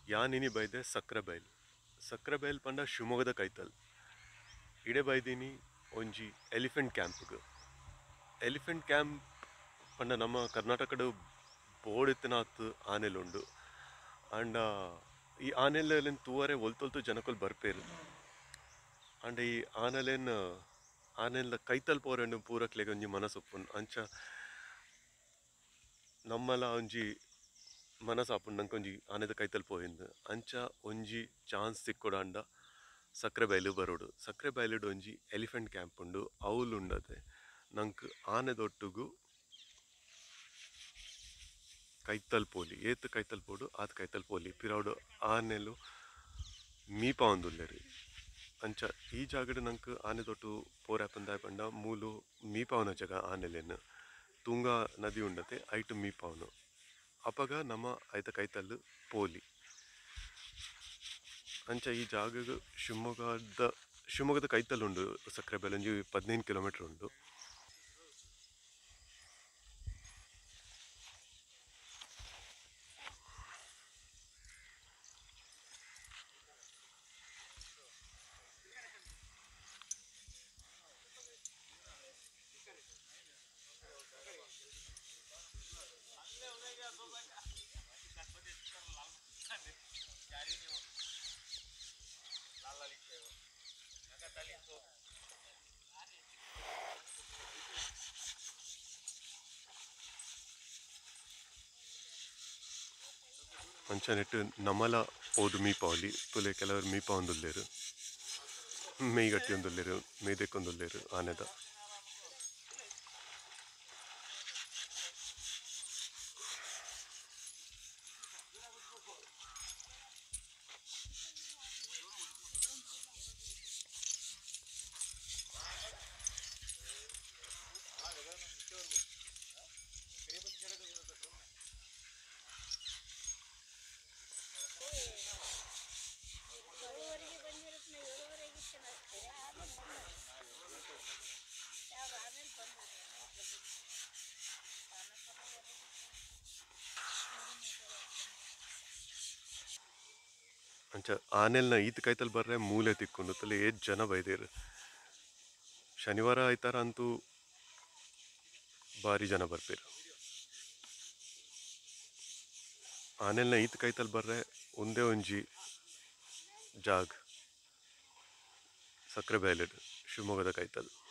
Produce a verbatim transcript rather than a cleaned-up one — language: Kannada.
ಯಾನಿನಿ ಬೈದೆ ಸಕ್ರೆಬೈಲ್ ಸಕ್ರೆಬೈಲ್ ಪಂಡ ಶಿವಮೊಗ್ಗದ ಕೈತಲ್ ಇಡೆ ಬೈದಿನಿ ಒಂಜಿ ಎಲಿಫೆಂಟ್ ಕ್ಯಾಂಪ್ಗೆ ಎಲಿಫೆಂಟ್ ಕ್ಯಾಂಪ್ ಪಂಡ ನಮ್ಮ ಕರ್ನಾಟಕದ ಬೋಡಿತ್ತಿನಾತ್ ಆನೆಲುಂಡು ಅಂಡ ಈ ಆನೆಲೆನ್ ತೂವರೆ ಒಲ್ತೊಲ್ತು ಜನಕ್ಕಲ್ ಬರ್ಪೇರು ಅಂಡ ಈ ಆನೆಲೆನ್ ಆನೆಲ್ಲ ಕೈತಲ್ ಪೋರೆಂಡು ಪೂರಕ್ಲೆಗ್ ಒಂಜಿ ಮನಸ್ಸೊಪ್ಪುನ್ ಅಂಚ ನಮ್ಮಲ ಒಂಜಿ ಮನಸ್ಸಾಪುಂಡು ನಂಗೆ ಒಂಜಿ ಆನೆದ ಕೈತಲ್ ಪೋಯಿಂದು ಅಂಚ ಒಂಜಿ ಚಾನ್ಸ್ ತಿಕ್ಕೊಡಾಂಡ ಸಕ್ರೆಬೈಲು ಬರೋಡು ಸಕ್ರೆಬೈಲುಡು ಒಂಜಿ ಎಲಿಫೆಂಟ್ ಕ್ಯಾಂಪ್ ಉಂಡು ಅವಲು ಉಂಡತೆ ನಂಗೆ ಆನೆದೊಟ್ಟುಗು ಕೈತಲ್ ಪೋಲಿ ಏತ್ ಕೈತಲ್ ಪೋಡು ಆತ್ ಕೈತಲ್ ಪೋಲಿ ಪಿರೌಡು ಆನೆಲು ಮೀಪ ಒಂದುಲ್ಲೆರಿ ಅಂಚ ಈ ಜಾಗಡ್ ನಂಗೆ ಆನೆದೊಟ್ಟು ಪೋರಾಪಂದಾಯ ಪಂಡ ಮೂಲು ಮೀಪಾವನ ಜಾಗ ಆನೆಲೇನು ತುಂಗಾ ನದಿ ಉಂಡತೆ ಐಟು ಮೀಪಾವನು ಅಪಗ ನಮ್ಮ ಐತ ಕೈತಲ್ ಪೋಲಿ ಅಂಚ ಈ ಜಾಗಗ ಶಿವಮೊಗ್ಗದ ಶಿವಮೊಗ್ಗದ ಕೈತಲ್ ಉಂಡು ಸಕ್ರೆಬೈಲ್ ಒಂಜಿ ಹದಿನೈದು ಕಿಲೋಮೀಟರ್ ಉಂಡು ಅಂಚ ನೆಟ್ಟು ನಮಲ ಓದು ಮೀಪಾವಲಿ ತುಲೆ ಕೆಲವರು ಮೀಪ ಒಂದುಲ್ಲೇರು ಮೇಯ್ಗಟ್ಟಿ ಒಂದುಲ್ಲೇರು ಮೇಯ್ದೆಕ್ಕೊಂದುಲ್ಲೇರು ಆನೆದ ಅಂಚ ಆನೆಲ್ನ ಈತ್ ಕೈತಲ್ ಬರ್ರೆ ಮೂಲೆ ತಿಕ್ಕೊಂಡು ತಲೆ ಏತ್ ಜನ ಬೈದೇರು ಶನಿವಾರ ಆಯ್ತಾರ ಅಂತೂ ಭಾರಿ ಜನ ಬರ್ಪೇರು ಆನೆಲ್ನ ಈತ್ ಕೈತಲ್ ಬರ್ರೆ ಒಂದೇ ಒಂಜಿ ಜಾಗ್ ಸಕ್ರೆಬೈಲು ಶಿವಮೊಗ್ಗದ ಕೈತಲ್